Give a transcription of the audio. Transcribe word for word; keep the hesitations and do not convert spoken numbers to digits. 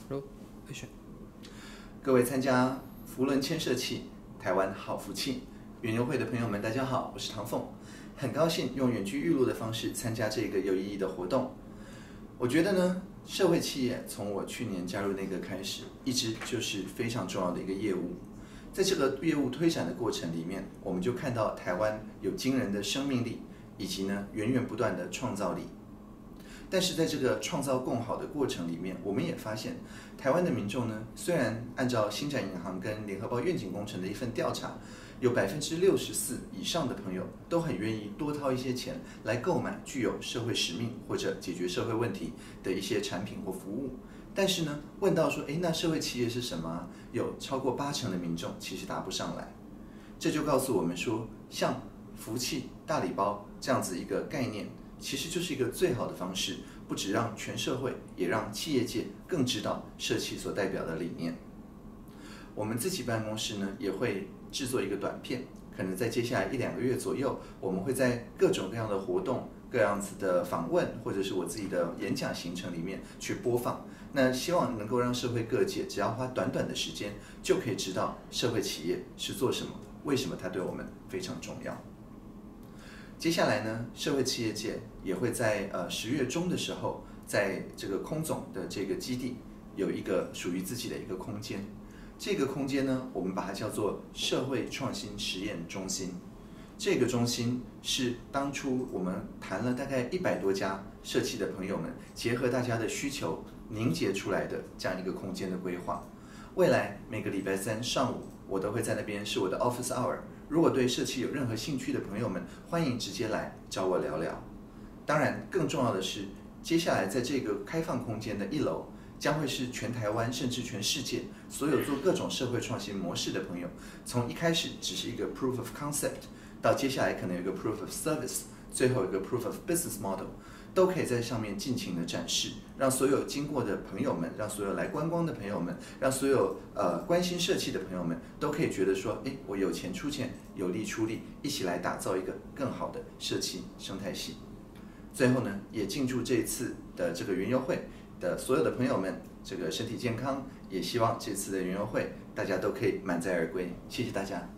Hello，哎选。 各位参加福伦牵涉器台湾好福气园游会的朋友们，大家好，我是唐凤，很高兴用远距预录的方式参加这个有意义的活动。我觉得呢，社会企业从我去年加入那个开始，一直就是非常重要的一个业务。在这个业务推展的过程里面，我们就看到台湾有惊人的生命力，以及呢源源不断的创造力。但是在这个创造更好的过程里面，我们也发现，台湾的民众呢，虽然按照星展银行跟联合报愿景工程的一份调查，有百分之六十四以上的朋友都很愿意多掏一些钱来购买具有社会使命或者解决社会问题的一些产品或服务。但是呢，问到说，诶，那社会企业是什么啊？有超过八成的民众其实答不上来。这就告诉我们说，像福气大礼包这样子一个概念，其实就是一个最好的方式，不只让全社会，也让企业界更知道社企所代表的理念。我们自己办公室呢，也会制作一个短片，可能在接下来一两个月左右，我们会在各种各样的活动、各样子的访问，或者是我自己的演讲行程里面去播放。那希望能够让社会各界只要花短短的时间，就可以知道社会企业是做什么的，为什么它对我们非常重要。接下来呢，社会企业界也会在呃十月中的时候，在这个空总的这个基地有一个属于自己的一个空间。这个空间呢，我们把它叫做社会创新实验中心。这个中心是当初我们谈了大概一百多家社企的朋友们，结合大家的需求凝结出来的这样一个空间的规划。未来每个礼拜三上午，我都会在那边是我的 office hour。如果对社企有任何兴趣的朋友们，欢迎直接来找我聊聊。当然，更重要的是，接下来在这个开放空间的一楼，将会是全台湾甚至全世界所有做各种社会创新模式的朋友，从一开始只是一个 proof of concept， 到接下来可能有一个 proof of service， 最后一个 proof of business model， 都可以在上面尽情的展示，让所有经过的朋友们，让所有来观光的朋友们，让所有呃关心社企的朋友们，都可以觉得说，哎，我有钱出钱，有力出力，一起来打造一个更好的社企生态系。最后呢，也敬祝这次的这个园游会的所有的朋友们，这个身体健康，也希望这次的园游会大家都可以满载而归。谢谢大家。